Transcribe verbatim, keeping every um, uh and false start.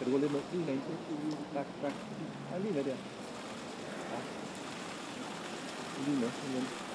du går lidt ned. Lige ned. Bak, bak. Ja, lige ned der. Ja. Lige ned. Lige ned.